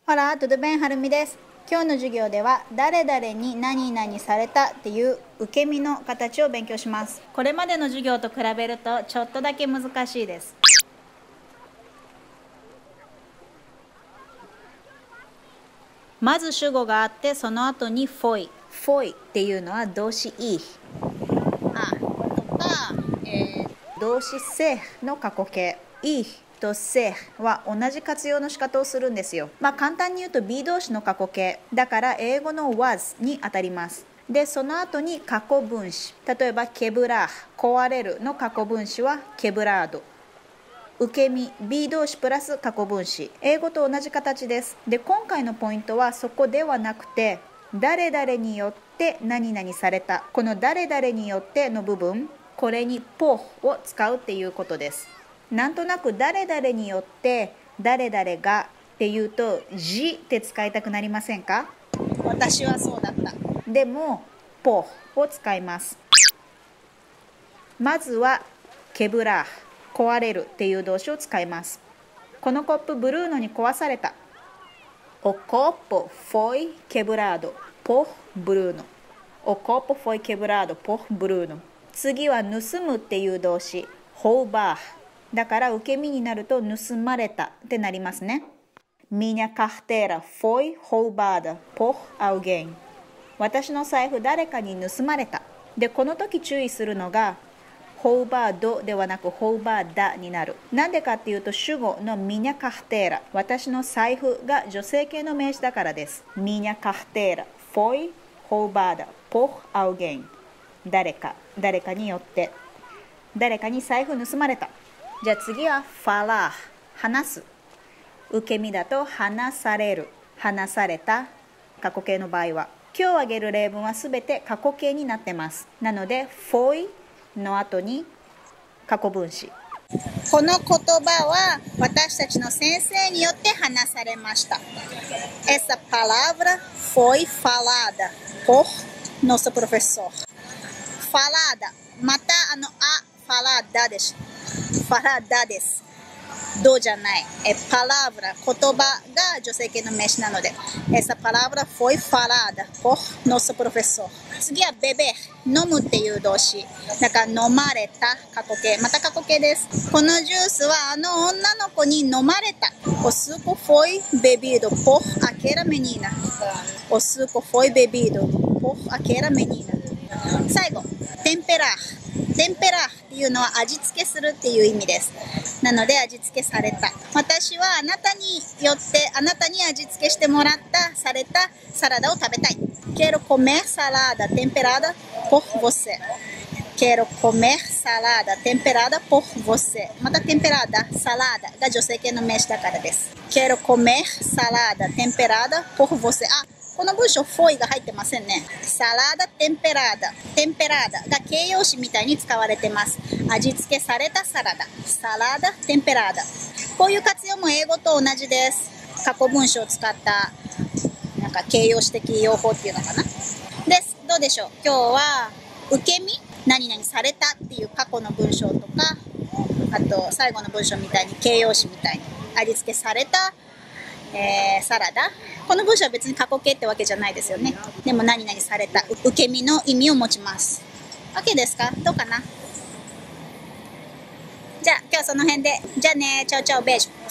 Hola, tudo bem? はるみです。今日の授業では誰々に何々されたっていう受け身の形を勉強します。これまでの授業と比べるとちょっとだけ難しいです。まず主語があってその後にfoi。foiっていうのは動詞ir。とか、動詞serの過去形。irとserは同じ活用の仕方をするんですよ。簡単に言うと be 動詞の過去形。だから英語の was にあたります。で、その後に過去分詞。例えば quebrar 壊れるの過去分詞は quebrado。受け身 be 動詞プラス過去分詞。英語と同じ形です。で、今回のポイントはそこではなくて、誰々によって何々された。この誰々によっての部分、これに por を使うっていうことです。なんとなく誰々によって誰々がっていうと G って使いたくなりませんか？私はそうだった。でも por を使います。まずは quebrar 壊れるっていう動詞を使います。このコップブルーノに壊された。O copo foi quebrado por Bruno。O copo foi quebrado por Bruno。次は盗むっていう動詞 roubar。だから受け身になると盗まれたってなりますね。Minha carteira foi roubada por alguém。私の財布誰かに盗まれた。で、この時注意するのがroubadoではなくroubadaになる。なんでかっていうと主語の minha carteira 私の財布が女性系の名詞だからです。Minha carteira foi roubada por alguém。誰かによって誰かに財布盗まれた。じゃあ次は falar 話す。受け身だと話される話された過去形の場合は今日挙げる例文はすべて過去形になってます。なので foi の後に過去分詞。この言葉は私たちの先生によって話されました。Essa palavra foi falada por nosso professor。falada またfalada です。falada です。do じゃない。palavra 言葉が女性系の名詞なので essa palavra foi falada por nosso professor。次は beber 飲むっていう動詞だから飲まれた過去形また過去形です。このジュースは女の子に飲まれた。o suco foi bebido por aquela menina。 o suco foi bebido por aquela menina。 最後temperarっていうのは味付けするっていう意味です。なので味付けされた。私はあなたによってあなたに味付けしてもらったされたサラダを食べたい。Quero comer salada temperada por você。 Quero comer salada temperada por você。 また temperada サラダが女性系の名詞だからです。Quero comer salada temperada por você。 この文章 foi が入ってませんね。サラダテンペラーダが形容詞みたいに使われてます。味付けされたサラダ。サラダテンペラーダ。こういう活用も英語と同じです。過去文章を使った形容詞的用法っていうのかな。です。どうでしょう。今日は受け身何々されたっていう過去の文章とか、あと最後の文章みたいに形容詞みたいに味付けされたサラダ。この文章は別に過去形ってわけじゃないですよね。でも何々された受け身の意味を持ちます。 OK ですか？どうかな？じゃあ今日はその辺で。じゃあね。チャオチャオベージュ。